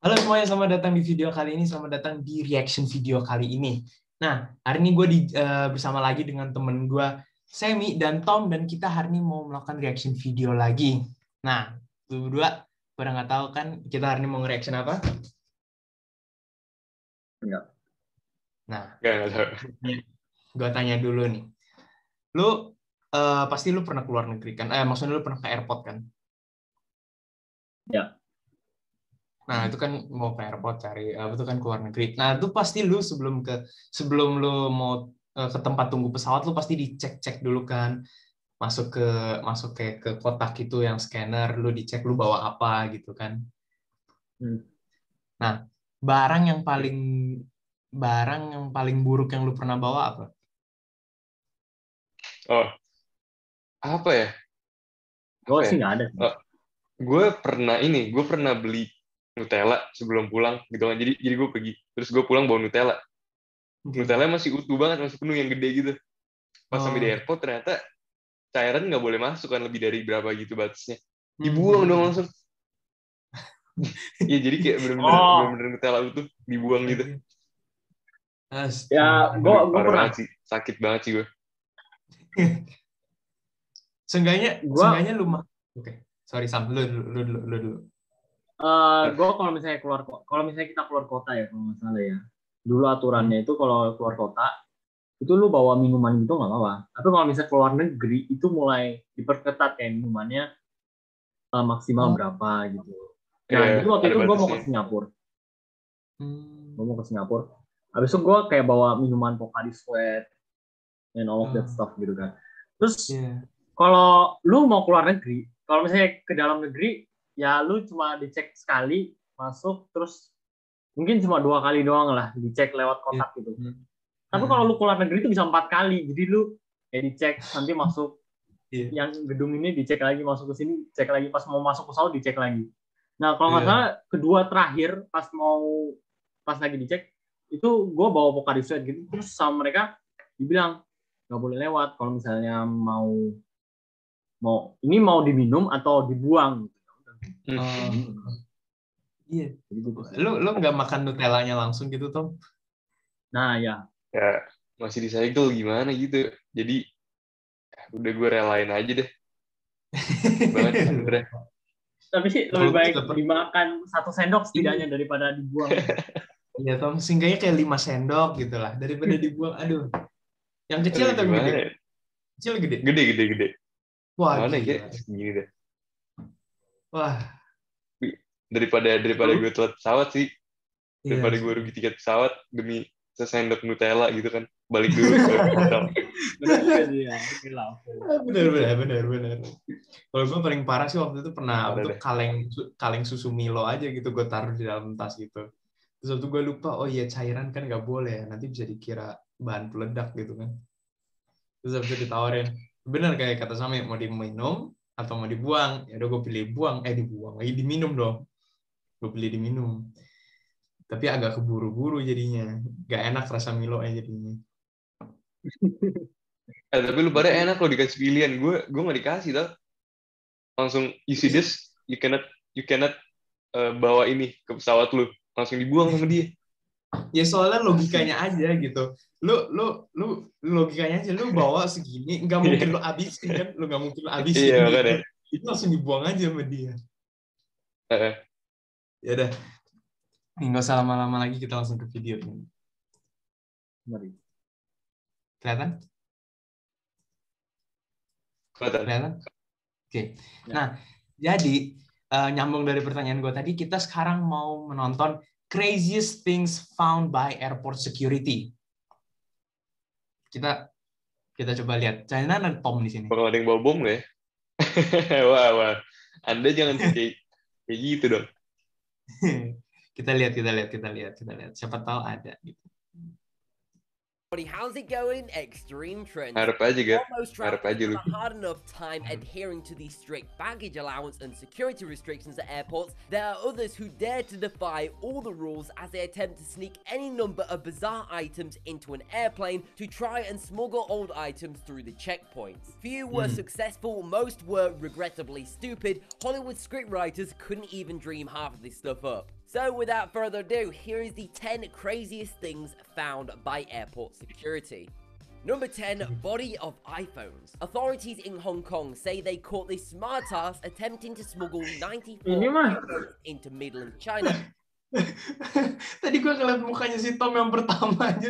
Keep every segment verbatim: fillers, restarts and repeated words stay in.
Halo semuanya, selamat datang di video kali ini, selamat datang di reaction video kali ini. Nah, hari ini gue di, uh, bersama lagi dengan temen gue, Semi dan Tom, dan kita hari ini mau melakukan reaction video lagi. Nah, lu berdua pada nggak tahu kan kita hari ini mau nge-reaction apa? Enggak. Nah, Enggak tahu. Gue tanya dulu nih. Lu uh, pasti lu pernah keluar negeri kan? Eh, maksudnya lu pernah ke airport kan? Ya. Nah, itu kan mau ke airport cari apa itu kan keluar negeri. Nah, itu pasti lu sebelum ke sebelum lu mau uh, ke tempat tunggu pesawat lu pasti dicek-cek dulu kan. Masuk ke masuk kayak ke kotak itu yang scanner, lu dicek lu bawa apa gitu kan. Hmm. Nah, barang yang paling barang yang paling buruk yang lu pernah bawa apa? Oh, apa ya? Gue Apa sih ya? nggak ada. Oh, gue pernah ini, gue pernah beli Nutella sebelum pulang gitu kan. Jadi jadi gue pergi, terus gue pulang bawa Nutella. Okay. Nutella masih utuh banget, masih penuh yang gede gitu. Pas Oh. sampai di airport ternyata cairan nggak boleh masuk kan, lebih dari berapa gitu batasnya. Dibuang Hmm. dong langsung. Iya, jadi kayak bener-bener Oh. bener-bener Nutella utuh dibuang gitu. Ya, gue gue Parah pernah. banget sih, sakit banget sih gue. Seenggaknya, Gua- seenggaknya lu mah. Oke, okay. Sorry Sam, lu lu lu lu lu. dulu. Uh, gue kalau misalnya keluar kalau misalnya kita keluar kota ya kalau nggak salah ya. Dulu aturannya itu kalau keluar kota itu lu bawa minuman gitu nggak apa-apa. Tapi kalau misalnya keluar negeri itu mulai diperketat kayak minumannya uh, maksimal Oh. berapa gitu. Nah, Yeah, jadi waktu itu gue mau ke batasnya. Singapura. Hmm. Gue mau ke Singapura. Habis itu gue kayak bawa minuman Pocari Sweat and all of that Oh. stuff gitu kan. Terus Yeah. kalau lu mau keluar negeri, kalau misalnya ke dalam negeri, ya lu cuma dicek sekali masuk, terus mungkin cuma dua kali doang lah dicek lewat kotak gitu. Yeah. Tapi kalau lu keluar negeri itu bisa empat kali, jadi lu kayak dicek nanti masuk Yeah. yang gedung ini dicek lagi, masuk ke sini cek lagi, pas mau masuk pesawat dicek lagi. Nah kalau nggak Yeah. salah kedua terakhir pas mau pas lagi dicek itu gue bawa Pocari Sweat gitu, terus sama mereka dibilang nggak boleh lewat kalau misalnya mau mau ini mau diminum atau dibuang. Oh. Iya. Gitu. Lu lu nggak makan Nutellanya langsung gitu, Tom? Nah ya. Ya masih disegel gimana gitu. Jadi udah gue relain aja deh. Banget sebenernya. Tapi sih lebih baik dimakan satu sendok setidaknya daripada dibuang. Iya, Tom, seenggaknya kayak lima sendok gitu lah daripada dibuang. Aduh. Yang kecil Aduh, atau yang gede? ya? Kecil gede? Gede, gede, gede. Wah, mana gila. ya? Segini deh. Wah. Daripada daripada gue telat pesawat sih. Daripada Iya, gue rugi tiket pesawat demi sesendok Nutella gitu kan. Balik dulu ke hotel. Benar ya. Benar, benar, benar, benar. Kalau gue paling parah sih waktu itu pernah Parah itu deh. kaleng kaleng susu Milo aja gitu gue taruh di dalam tas gitu. Terus waktu gue lupa, oh iya cairan kan nggak boleh ya, nanti bisa dikira bahan peledak gitu kan. Terus habis itu ditawarin, bener kayak kata Sami, mau diminum atau mau dibuang? Ya udah gue pilih buang, eh dibuang lagi diminum dong. Gue pilih diminum. Tapi agak keburu-buru jadinya, gak enak rasa Milo-nya jadinya. Eh, tapi lu pada enak lo dikasih pilihan. Gue gue nggak dikasih tau. Langsung you see this, you cannot you cannot uh, bawa ini ke pesawat lu. Langsung dibuang sama dia. Ya soalnya logikanya aja gitu. Lu lu lu logikanya aja lu bawa segini, nggak mungkin lu habisin kan? Lu nggak mungkin lu habisin. Iya, gitu. makanya. Itu langsung dibuang aja sama dia. Uh, Ya udah. Nggak usah lama-lama lagi, kita langsung ke video ini. Mari. Kelihatan? Kelihatan? Oke. Okay. Nah, jadi uh, nyambung dari pertanyaan gue tadi, kita sekarang mau menonton Craziest Things Found by Airport Security. Kita kita coba lihat. China dan Tom di sini. Bakal ada yang bawa bom nggak ya? Wah, wah. Anda jangan kayak kayak gitu dong. Kita lihat, kita lihat, kita lihat, kita lihat. Siapa tahu ada gitu. How's it going? Extreme Trends. Harap aja, Gar. Almost Harap travelers aja lu. have a hard enough time adhering to the strict baggage allowance and security restrictions at airports. There are others who dare to defy all the rules as they attempt to sneak any number of bizarre items into an airplane to try and smuggle old items through the checkpoints. Few were Hmm. successful, most were regrettably stupid. Hollywood scriptwriters couldn't even dream half of this stuff up. So without further ado, here is the ten craziest things found by airport security. Number ten, body of iPhones. Authorities in Hong Kong say they caught this smartass attempting to smuggle ninety-four Ini mah. iPhones into Midland, China. Tadi gue ngeliat mukanya si Tom yang pertama aja.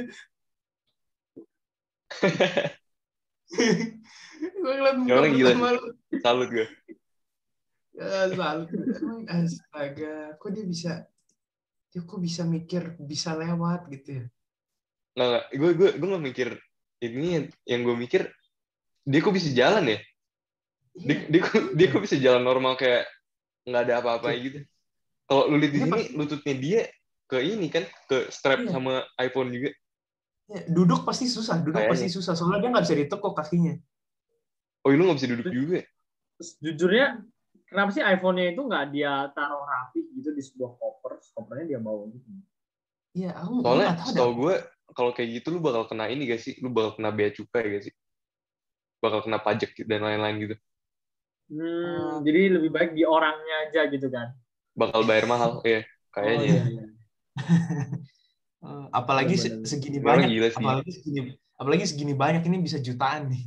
Gue ngeliat muka Orang gila pertama sih. lu. Salut gue. Ya, salut. Emang astaga, kok dia bisa, dia kok bisa mikir, bisa lewat gitu ya? Nggak, nggak. Gue, gue, gue nggak mikir ini yang, yang gue mikir, dia kok bisa jalan ya? Dia, dia, kok- dia kok bisa jalan normal kayak nggak ada apa-apa gitu. Kalau lu lihat di Dia sini, pas- lututnya dia ke ini kan, ke strap Iya. sama iPhone juga. Ya, duduk pasti susah, duduk Kayaknya. pasti susah. Soalnya dia nggak bisa ditekuk kakinya. Oh, lu nggak bisa duduk juga. Terus jujurnya, kenapa sih iPhone-nya itu nggak dia taruh rapi gitu di sebuah koper, terus kopernya dia bawa gitu? Iya, aku gue Soalnya nggak tahu. setahu dah. gue, kalau kayak gitu lu bakal kena ini gak sih? Lu bakal kena bea cukai gak sih? Bakal kena pajak dan lain-lain gitu. Hmm, jadi lebih baik di orangnya aja gitu kan? Bakal bayar mahal, ya kayaknya. Oh, iya, iya. Eh, apalagi se- Bener-bener. segini Ini orang banyak, gila sih. apalagi segini, apalagi segini banyak ini bisa jutaan nih.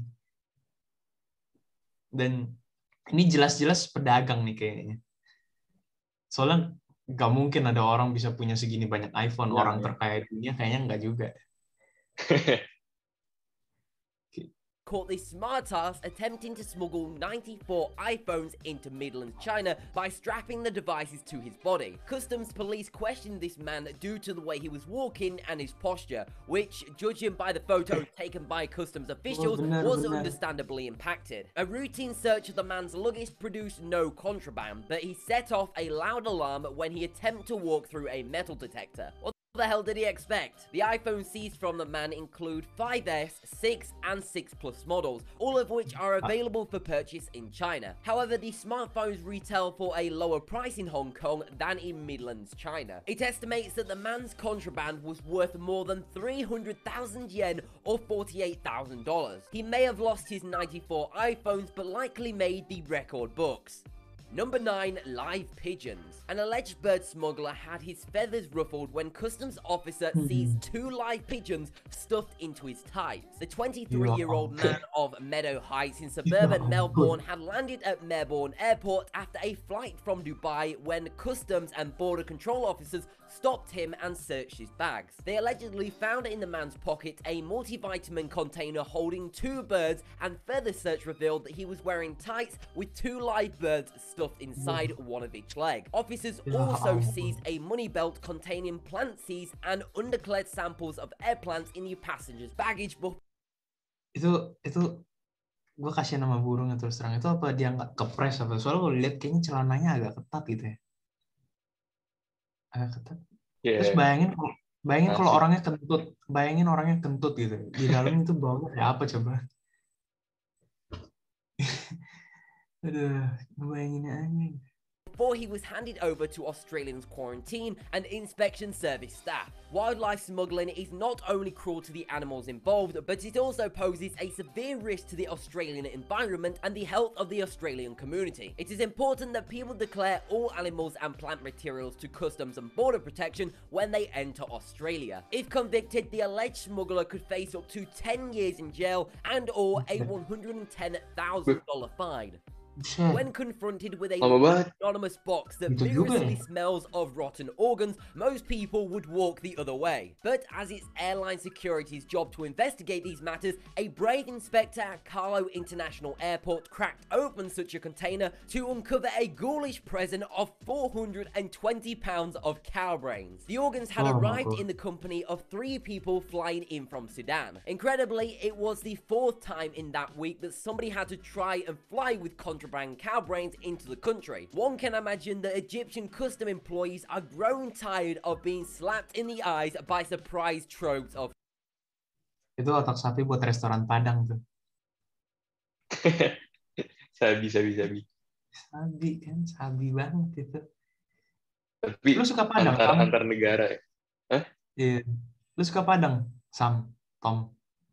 Dan ini jelas-jelas pedagang nih kayaknya. Soalnya nggak mungkin ada orang bisa punya segini banyak iPhone. Ya, Orang ya. terkaya dunia kayaknya nggak juga. Caught this smartass attempting to smuggle ninety-four iPhones into Midland, China by strapping the devices to his body. Customs police questioned this man due to the way he was walking and his posture, which, judging by the photos taken by customs officials, benar, was benar. understandably impacted. A routine search of the man's luggage produced no contraband, but he set off a loud alarm when he attempted to walk through a metal detector. What the hell did he expect? The iPhones seized from the man include five S, six, and six Plus models, all of which are available for purchase in China. However, the smartphones retail for a lower price in Hong Kong than in Midlands, China. It estimates that the man's contraband was worth more than three hundred thousand yen or forty-eight thousand dollars. He may have lost his ninety-four iPhones, but likely made the record books. Number nine, live pigeons. An alleged bird smuggler had his feathers ruffled when customs officer seized two live pigeons stuffed into his tights. The twenty-three-year-old man of Meadow Heights in suburban Melbourne had landed at Melbourne Airport after a flight from Dubai when customs and border control officers stopped him and searched his bags. They allegedly found in the man's pocket a multivitamin container holding two birds, and further search revealed that he was wearing tights with two live birds stuffed inside one of each leg. Officers also seized a money belt containing plant seeds and undeclared samples of air plants in the passenger's baggage book. Itu itu gue kasihan sama burung terus terang. Itu apa dia nggak kepres apa? Soalnya kalau lihat kayaknya celananya agak ketat gitu ya. Agak ketat. Yeah. Terus bayangin bayangin kalau Asik. orangnya kentut, bayangin orangnya kentut gitu. Di dalam itu baunya kayak apa coba? Aduh, bayanginnya aja. Before he was handed over to Australians' quarantine and inspection service staff. Wildlife smuggling is not only cruel to the animals involved, but it also poses a severe risk to the Australian environment and the health of the Australian community. It is important that people declare all animals and plant materials to Customs and Border Protection when they enter Australia. If convicted, the alleged smuggler could face up to ten years in jail and or a one hundred ten thousand dollars fine. When confronted with a Lama banget. anonymous box that Itu juga vigorously ya. smells of rotten organs, most people would walk the other way. But as it's airline security's job to investigate these matters, a brave inspector at Carlo International Airport cracked open such a container to uncover a ghoulish present of four hundred twenty pounds of cow brains. The organs had Oh my arrived God. in the company of three people flying in from Sudan. Incredibly, it was the fourth time in that week that somebody had to try and fly with contraband cow brains into the country. One can imagine that Egyptian custom employees are growing tired of being slapped in the eyes by surprise troves of Itu otak sapi buat restoran Padang tuh. Sabi, sabi, sabi. Sabi kan, sabi banget itu. Tapi Lu suka Padang, antar, Sam? antar negara ya. Iya. Lu suka Padang, Sam, Tom?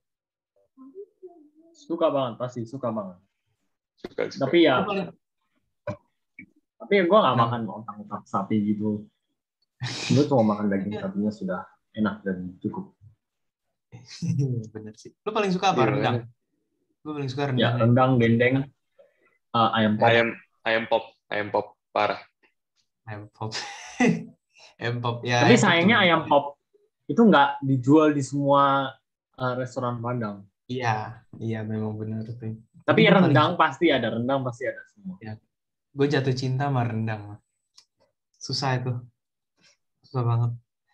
Suka banget, pasti suka banget. Suka, suka. Tapi ya, Lu paling- tapi gue nggak Nah. makan otak-otak sapi gitu. Gue cuma makan daging sapinya sudah enak dan cukup. Bener sih. Lu paling suka apa? Iya, Rendang? makanya. Gue paling suka Ya rendang. rendang, dendeng, uh, ayam pop. Ayam ayam pop, ayam pop parah. Ayam pop. Ayam pop. Ya, Tapi ayam pop sayangnya tuh. ayam pop itu nggak dijual di semua uh, restoran Padang. Iya, iya memang benar tuh. Tapi gue paling rendang pasti ada, rendang pasti ada semua. ya, gue jatuh cinta sama rendang. Susah itu. Susah banget.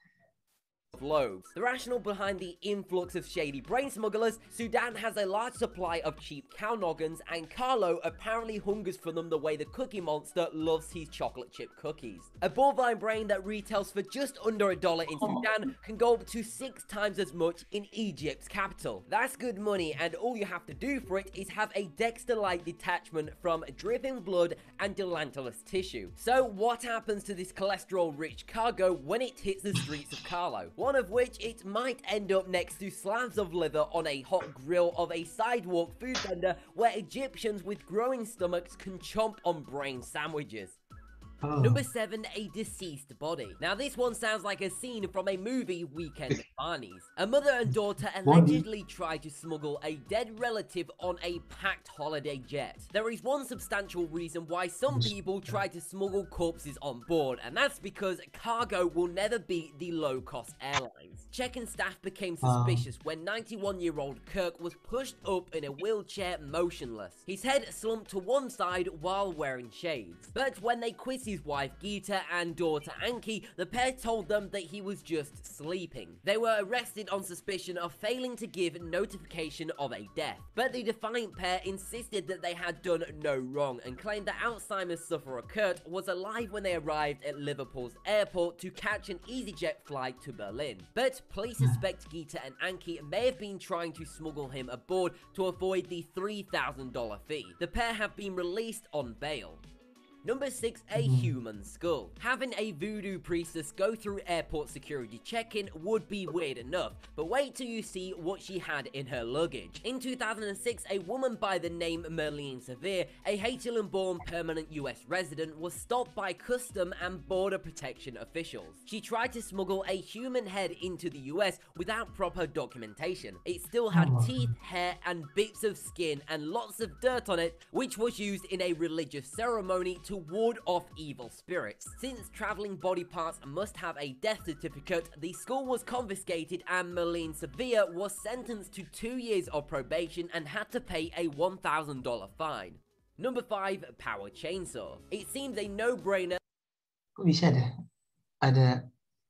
Loaves. The rationale behind the influx of shady brain smugglers, Sudan has a large supply of cheap cow noggins, and Carlo apparently hungers for them the way the Cookie Monster loves his chocolate chip cookies. A bovine brain that retails for just under a dollar in Sudan can go up to six times as much in Egypt's capital. That's good money, and all you have to do for it is have a Dexter-like detachment from dripping blood and delantalous tissue. So what happens to this cholesterol-rich cargo when it hits the streets of Carlo? One of which it might end up next to slabs of liver on a hot grill of a sidewalk food vendor where Egyptians with growing stomachs can chomp on brain sandwiches. Oh. Number seven, a deceased body. Now this one sounds like a scene from a movie, Weekend at Barney's. A mother and daughter allegedly tried to smuggle a dead relative on a packed holiday jet. There is one substantial reason why some people try to smuggle corpses on board, and that's because cargo will never beat the low-cost airlines. Check-in staff became suspicious when ninety-one-year-old Kirk was pushed up in a wheelchair motionless. His head slumped to one side while wearing shades. But when they quizzed his wife Geeta and daughter Anki, the pair told them that he was just sleeping. They were arrested on suspicion of failing to give notification of a death. But the defiant pair insisted that they had done no wrong and claimed that Alzheimer's sufferer Kurt was alive when they arrived at Liverpool's airport to catch an EasyJet flight to Berlin. But police suspect Geeta and Anki may have been trying to smuggle him aboard to avoid the three thousand dollars fee. The pair have been released on bail. Number six, a human skull. Having a voodoo priestess go through airport security check-in would be weird enough, but wait till you see what she had in her luggage. In two thousand six, a woman by the name Merlene Severe, a Haitian-born permanent U S resident, was stopped by custom and border protection officials. She tried to smuggle a human head into the U S without proper documentation. It still had teeth, hair, and bits of skin and lots of dirt on it, which was used in a religious ceremony to ward off evil spirits. Since traveling body parts must have a death certificate, the skull was confiscated and Merlene Sevilla was sentenced to two years of probation and had to pay a one thousand dollars fine. Number five, power chainsaw. It seems a no-brainer. Kok bisa deh? Ada,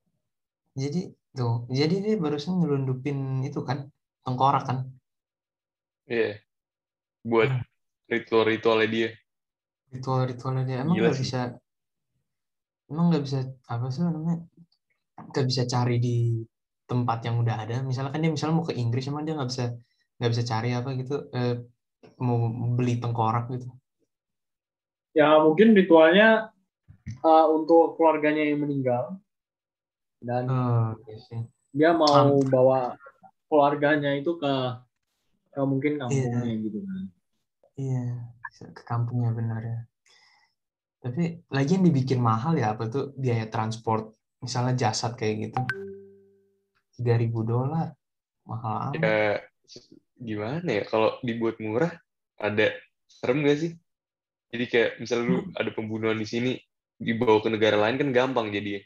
jadi tuh, jadi dia barusan nyelundupin itu kan, tengkorak kan? Iya. Yeah. Buat ritual-ritualnya dia. Ritual-ritualnya dia emang nggak bisa, emang nggak bisa apa sih namanya? Nggak bisa cari di tempat yang udah ada. Misalnya kan dia misalnya mau ke Inggris, emang dia nggak bisa nggak bisa cari apa gitu, eh, mau beli tengkorak gitu. Ya mungkin ritualnya uh, untuk keluarganya yang meninggal dan Oh, yes. dia mau Um, bawa keluarganya itu ke, ke mungkin kampungnya iya. gitu kan. Iya, ke kampungnya benar ya. Tapi lagi yang dibikin mahal ya apa tuh biaya transport, misalnya jasad kayak gitu, tiga ribu dolar, mahal amat. Ya gimana ya, kalau dibuat murah ada serem gak sih? Jadi kayak misalnya lu ada pembunuhan di sini dibawa ke negara lain kan gampang jadi.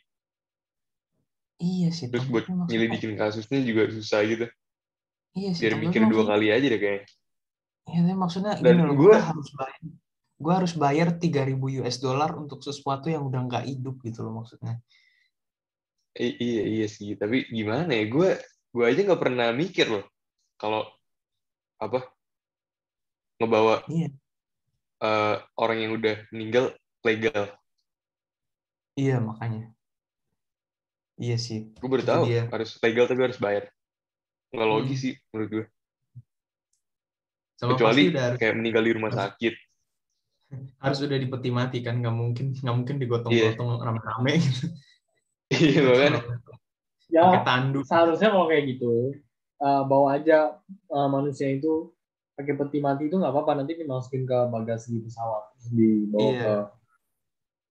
Iya sih. Terus buat nyelidikin kasusnya juga susah gitu. Iya sih. Biar mikir dua kali aja deh kayaknya. Iya, maksudnya Dan gini loh, gue gue harus bayar, gue harus bayar tiga ribu U S dollar untuk sesuatu yang udah nggak hidup gitu loh maksudnya. I- iya iya sih, tapi gimana ya, gue gue aja nggak pernah mikir loh kalau apa ngebawa Iya. uh, orang yang udah meninggal legal. Iya makanya. Iya sih. Gue baru Itu tahu dia. harus legal tapi harus bayar. Nggak logis Hmm. sih menurut gue. Sama Kecuali udah harus, kayak meninggal di rumah harus, sakit. harus udah di peti mati kan, nggak mungkin nggak mungkin digotong-gotong yeah. rame-rame gitu. Iya kan? Ya pakai tandu. Seharusnya kalau kayak gitu uh, bawa aja uh, manusia itu pakai peti mati itu nggak apa-apa, nanti dimasukin ke bagasi pesawat dibawa yeah. ke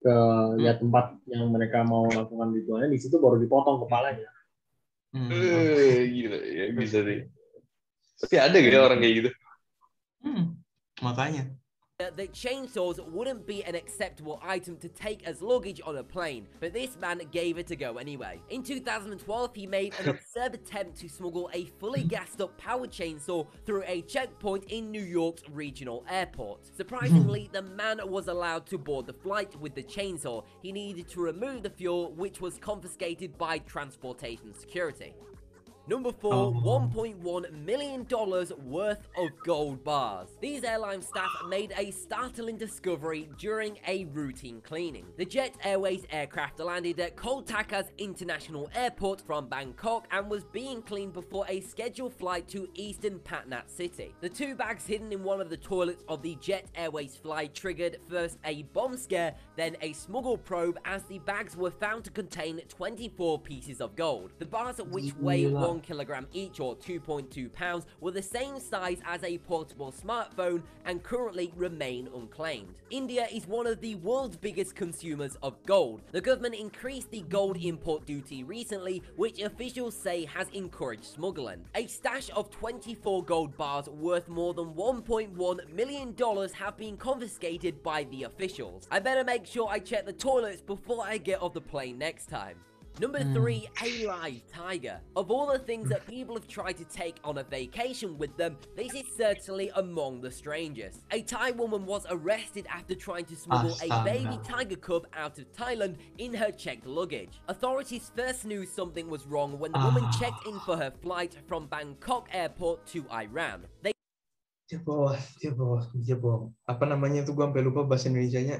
ke ya tempat yang mereka mau lakukan ritualnya, di situ baru dipotong kepalanya. Hmm. Eh, gila ya bisa deh. Tapi ada gak orang kayak gitu? Hmm. Makanya. That chainsaws wouldn't be an acceptable item to take as luggage on a plane, but this man gave it a go anyway. In two thousand twelve, he made an absurd attempt to smuggle a fully gassed up powered chainsaw through a checkpoint in New York's regional airport. Surprisingly, the man was allowed to board the flight with the chainsaw. He needed to remove the fuel, which was confiscated by transportation security. Number four, one point one million dollars worth of gold bars. These airline staff made a startling discovery during a routine cleaning. The Jet Airways aircraft landed at Koltaka's International Airport from Bangkok and was being cleaned before a scheduled flight to Eastern Patna City. The two bags hidden in one of the toilets of the Jet Airways flight triggered first a bomb scare, then a smuggle probe, as the bags were found to contain twenty-four pieces of gold. The bars, which weigh one kilogram each or two point two pounds, were the same size as a portable smartphone and currently remain unclaimed. India is one of the world's biggest consumers of gold. The government increased the gold import duty recently, which officials say has encouraged smuggling. A stash of twenty-four gold bars worth more than one point one million dollars have been confiscated by the officials. I better make sure I check the toilets before I get off the plane next time. Number three, a live tiger. Of all the things that people have tried to take on a vacation with them, this is certainly among the strangest. A Thai woman was arrested after trying to smuggle a baby tiger cub out of Thailand in her checked luggage. Authorities first knew something was wrong when the woman checked in for her flight from Bangkok airport to Iran. They Dia bawa, dia bawa, dia bawa. Apa namanya tuh, gue sampai lupa bahasa Indonesianya.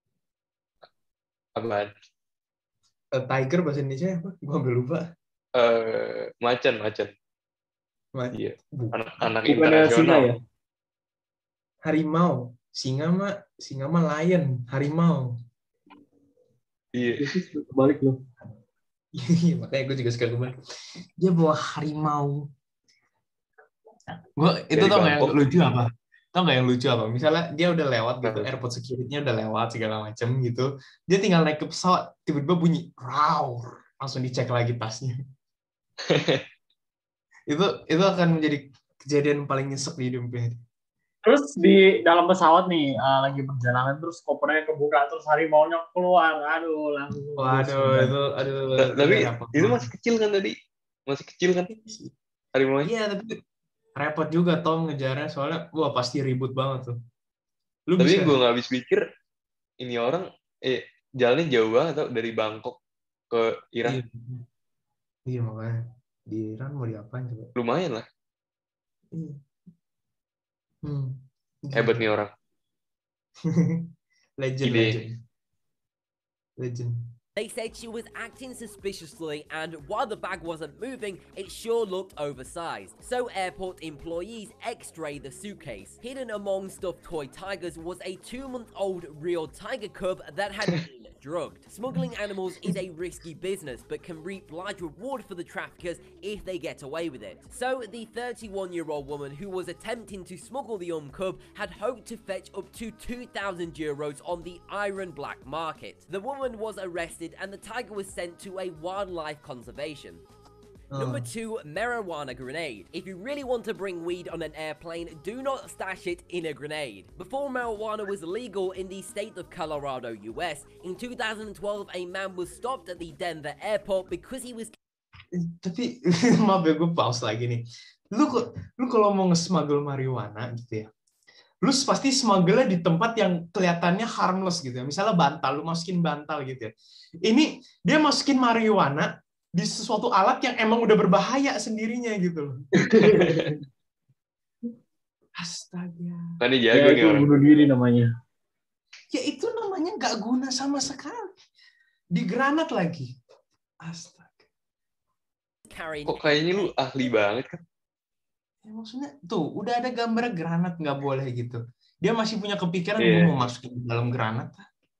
Apaan? Uh, tiger bahasa Indonesia apa? Gue sampai lupa. Uh, macan, macan. Ma- Iya. Bu- Anak-anak Bukannya singa internasional. ya? Harimau. Singa mah, singa mah lion. Harimau. Iya. Itu balik loh. Makanya gue juga suka kebalik. Dia bawa harimau. Gue itu Dari tau gak yang Bangkok. lucu apa? Tau gak yang lucu apa? Misalnya dia udah lewat gitu, Apa? airport security-nya udah lewat segala macam gitu. Dia tinggal naik ke pesawat, tiba-tiba bunyi raw, langsung dicek lagi tasnya. itu itu akan menjadi kejadian paling nyesek di hidupnya. Terus di dalam pesawat nih, uh, lagi perjalanan, terus kopernya kebuka, terus harimaunya keluar. Aduh, langsung. Waduh, itu aduh. Nah, tapi repot itu banget. masih kecil kan tadi? Masih kecil kan? Harimau. Iya, tapi repot juga Tom ngejarnya, soalnya wah pasti ribut banget tuh. Lu Tapi bisa gue nggak habis pikir ini orang eh jalannya jauh banget tau, dari Bangkok ke Iran. Iya, iya makanya di Iran mau diapain coba? Lumayan lah. Iya. Hmm. Hebat nih orang. legend, Ide. legend, legend. They said she was acting suspiciously, and while the bag wasn't moving, it sure looked oversized. So airport employees x-rayed the suitcase. Hidden among stuffed toy tigers was a two-month-old real tiger cub that had been drugged. Smuggling animals is a risky business, but can reap large reward for the traffickers if they get away with it. So the thirty-one-year-old woman who was attempting to smuggle the young cub had hoped to fetch up to two thousand euros on the Iran black market. The woman was arrested and the tiger was sent to a wildlife conservation. Oh. Number two, marijuana grenade. If you really want to bring weed on an airplane, do not stash it in a grenade. Before marijuana was legal in the state of Colorado, U S, in two thousand twelve, a man was stopped at the Denver airport because he was Tapi maaf ya, gue pause lagi nih. Lu lu kalau mau nge-smuggle marijuana gitu ya, lu pasti smuggle-nya di tempat yang kelihatannya harmless gitu ya. Misalnya bantal, lu masukin bantal gitu ya. Ini dia masukin marijuana di sesuatu alat yang emang udah berbahaya sendirinya gitu loh. Astaga. Kan dia Ya, jago nih itu orang. bunuh diri namanya. Ya itu namanya nggak guna sama sekali. Di granat lagi. Astaga. carrying Kok kayaknya lu ahli banget kan? Ya, maksudnya tuh udah ada gambar granat nggak boleh gitu. Dia masih punya kepikiran Iya. gue mau masukin di dalam granat.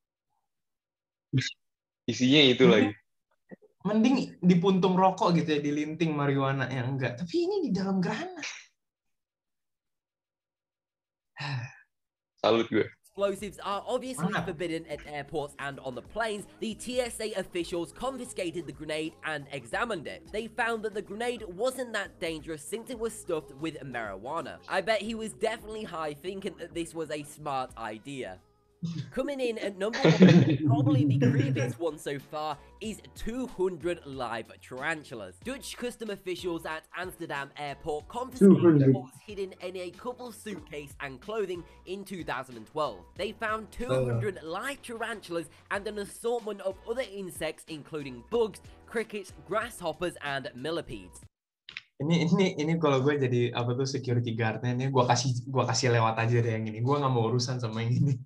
Isinya itu Mending- lagi. Mending di puntung rokok gitu ya, di linting marijuana yang enggak. Tapi ini di dalam granat. Salut gue. Explosives are obviously forbidden at airports and on the planes. The T S A officials confiscated the grenade and examined it. They found that the grenade wasn't that dangerous since it was stuffed with marijuana. I bet he was definitely high thinking that this was a smart idea. Coming in at number one, probably the creepiest one so far, is two hundred live tarantulas. Dutch custom officials at Amsterdam Airport confiscated what was hidden in a couple's suitcase and clothing in two thousand twelve. They found two hundred live tarantulas and an assortment of other insects including bugs, crickets, grasshoppers, and millipedes. Ini ini ini kalau gue jadi apa tuh security guard-nya ini gue kasih gue kasih lewat aja deh yang ini. Gue nggak mau urusan sama yang ini.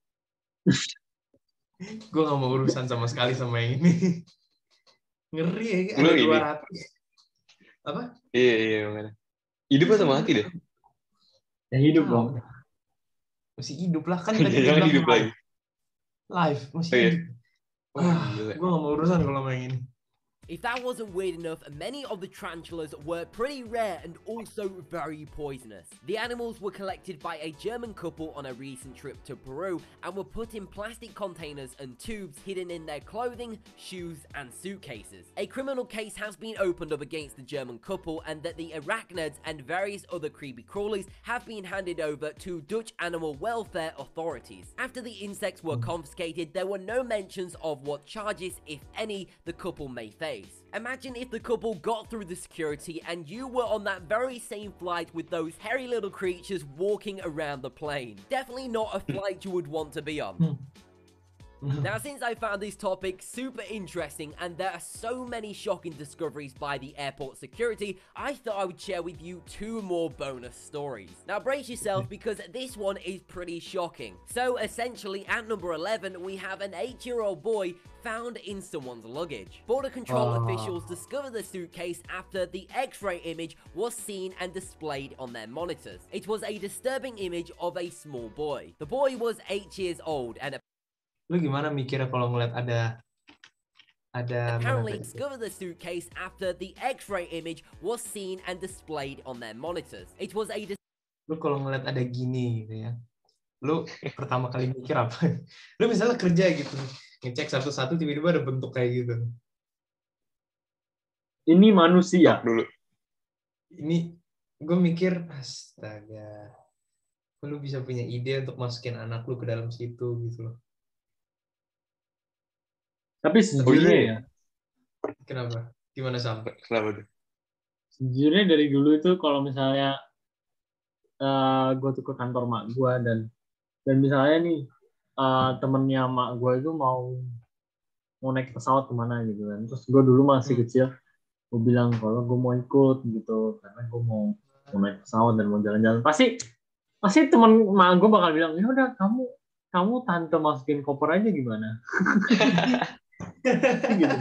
Gue gak mau urusan sama sekali sama yang ini. Ngeri ya, ada dua ratus. Apa? Iya, iya, makanya. Hidup atau mati deh? Ya hidup dong. Masih hidup lah, kan tadi jangan hidup lagi. Live, masih oh, iya. hidup. Ah, gue gak mau urusan kalau sama yang ini. If that wasn't weird enough, many of the tarantulas were pretty rare and also very poisonous. The animals were collected by a German couple on a recent trip to Peru and were put in plastic containers and tubes hidden in their clothing, shoes, and suitcases. A criminal case has been opened up against the German couple, and that the arachnids and various other creepy crawlies have been handed over to Dutch animal welfare authorities. After the insects were confiscated, there were no mentions of what charges, if any, the couple may face. Imagine if the couple got through the security and you were on that very same flight with those hairy little creatures walking around the plane. Definitely not a flight you would want to be on. Now, since I found this topic super interesting and there are so many shocking discoveries by the airport security, I thought I would share with you two more bonus stories. Now, brace yourself because this one is pretty shocking. So, essentially, at number eleven, we have an eight-year-old boy found in someone's luggage. Border control oh. officials discovered the suitcase after the X-ray image was seen and displayed on their monitors. It was a disturbing image of a small boy. The boy was eight years old and lu gimana mikirnya kalau ngeliat ada ada apparently discovered the suitcase after the X-ray image was seen and displayed on their monitors. It was a lu kalau ngeliat ada gini gitu ya. Lu pertama kali mikir apa? Lu misalnya kerja gitu, ngecek satu-satu tiba-tiba ada bentuk kayak gitu. Ini manusia dulu. Ini gue mikir astaga. Lu bisa punya ide untuk masukin anak lu ke dalam situ gitu loh. Tapi sejujurnya oh, iya. ya. Kenapa? Gimana sampai? Kenapa tuh? Sejujurnya dari dulu itu kalau misalnya uh, gue tuh ke kantor mak gue dan dan misalnya nih uh, temennya mak gue itu mau mau naik pesawat kemana gitu kan. Terus gue dulu masih hmm. kecil, gue bilang kalau gue mau ikut gitu karena gue mau mau naik pesawat dan mau jalan-jalan. Pasti pasti temen mak gue bakal bilang ya udah kamu kamu tante masukin koper aja gimana? gitu.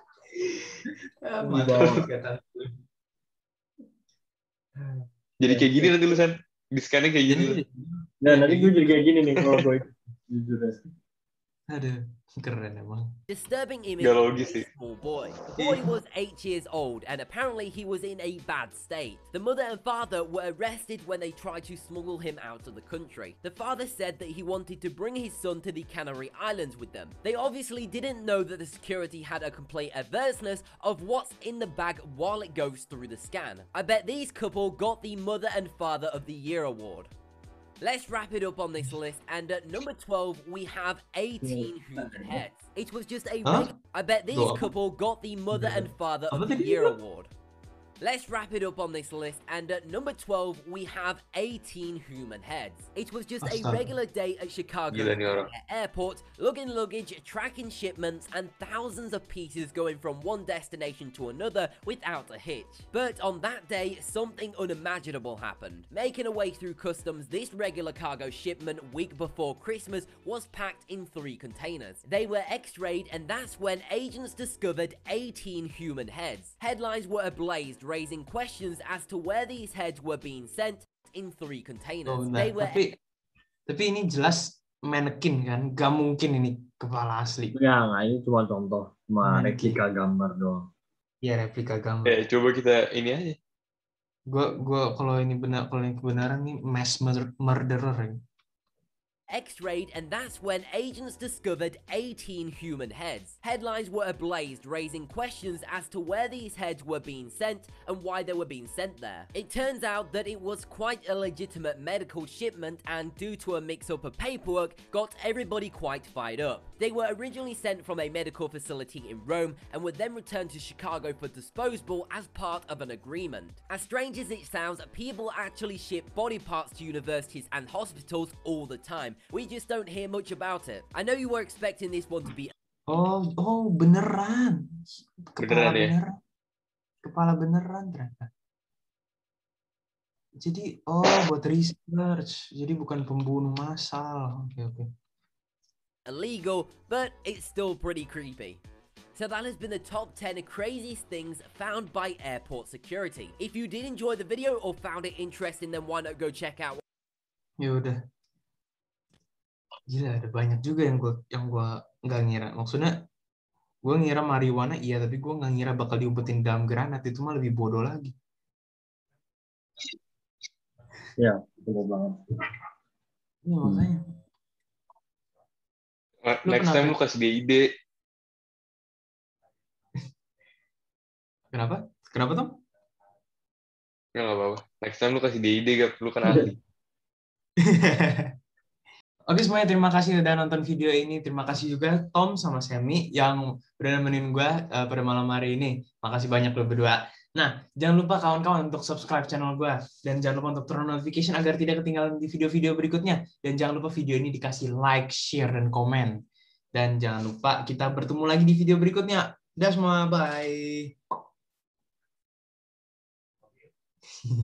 Jadi kayak gini nanti lusan diskannya kayak gini. Nah nanti gue jadi kayak gini nih kalau gue jujur. Aduh, keren emang. Disturbing image of a small boy. The boy was eight years old and apparently he was in a bad state. The mother and father were arrested when they tried to smuggle him out of the country. The father said that he wanted to bring his son to the Canary Islands with them. They obviously didn't know that the security had a complete averseness of what's in the bag while it goes through the scan. I bet these couple got the Mother and Father of the Year award. Let's wrap it up on this list, and at number twelve, we have eighteen human heads. It was just a... Huh? I bet these couple got the Mother and Father of the Year award. Let's wrap it up on this list, and at number twelve, we have eighteen human heads. It was just a regular day at Chicago Airport, lugging luggage, tracking shipments, and thousands of pieces going from one destination to another without a hitch. But on that day, something unimaginable happened. Making a way through customs, this regular cargo shipment week before Christmas was packed in three containers. They were x-rayed, and that's when agents discovered eighteen human heads. Headlines were ablaze, raising questions as to where these heads were being sent in three containers. Oh, nah, they were... tapi, tapi ini jelas manekin kan, gak mungkin ini kepala asli. Ya, nggak, ini cuma contoh, cuma replika gambar doang. Iya, replika gambar. Eh, coba kita ini aja. Gua, gua kalau ini benar, kalau ini kebenaran nih mass murderer. x-rayed, and that's when agents discovered eighteen human heads. Headlines were ablaze, raising questions as to where these heads were being sent and why they were being sent there. It turns out that it was quite a legitimate medical shipment, and due to a mix-up of paperwork, got everybody quite fired up. They were originally sent from a medical facility in Rome and would then return to Chicago for disposal as part of an agreement. As strange as it sounds, people actually ship body parts to universities and hospitals all the time. We just don't hear much about it. I know you were expecting this one to be... Oh, oh beneran. Kepala Beneran ya? beneran. Kepala beneran ternyata. Jadi, oh buat research. Jadi bukan pembunuh massal. Oke, oke. illegal, but it's still pretty creepy. So that has been the top ten craziest things found by airport security. If you did enjoy the video or found it interesting, then why not go check out... Ya udah. Gila, ada banyak juga yang gue yang gua nggak ngira. Maksudnya, gue ngira marijuana iya, tapi gue nggak ngira bakal diumpetin dalam granat. Itu mah lebih bodoh lagi. Ya, betul banget. Iya, makanya. Lu Next kenapa? time lu kasih dia ide. Kenapa? Kenapa, Tom? Ya nggak apa-apa. Next time lu kasih dia ide, gak lu kan ahli. Oke semuanya, terima kasih udah nonton video ini. Terima kasih juga Tom sama Semi yang udah nemenin gue uh, pada malam hari ini. Makasih banyak lo berdua. Nah, jangan lupa kawan-kawan untuk subscribe channel gue. Dan jangan lupa untuk turn notification agar tidak ketinggalan di video-video berikutnya. Dan jangan lupa video ini dikasih like, share, dan komen. Dan jangan lupa kita bertemu lagi di video berikutnya. Dah semua, bye.